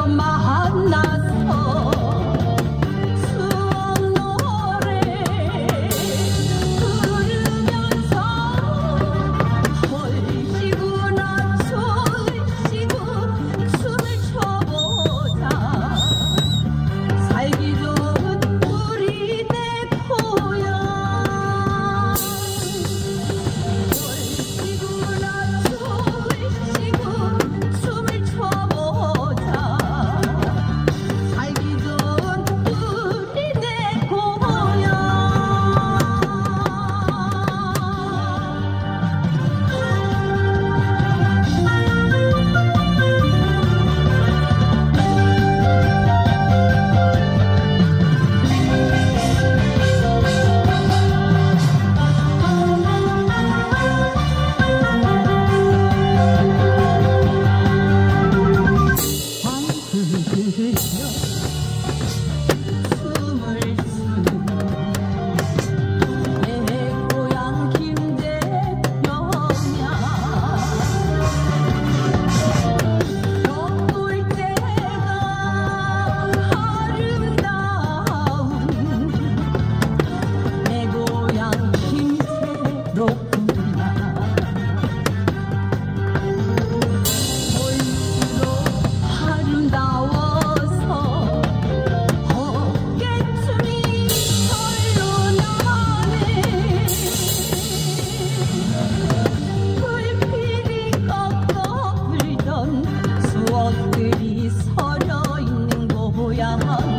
한번 만나서 수억 노래 부르면서 헐시구나 쫄시구 춤을 춰보자. 살기 좋은 우리 내 고향 헐시구나 쫄시구 춤을 춰보자. 살기 좋은 우리 내 고향 춤을 추는 내 고향 김제명야. 벽돌 때가 아름다운 내 고향 김제로구나. 볼수록 아름다워서 어깨춤이 절로 나네. 불필이 꺾어 불던 추억들이 서려 있는 고향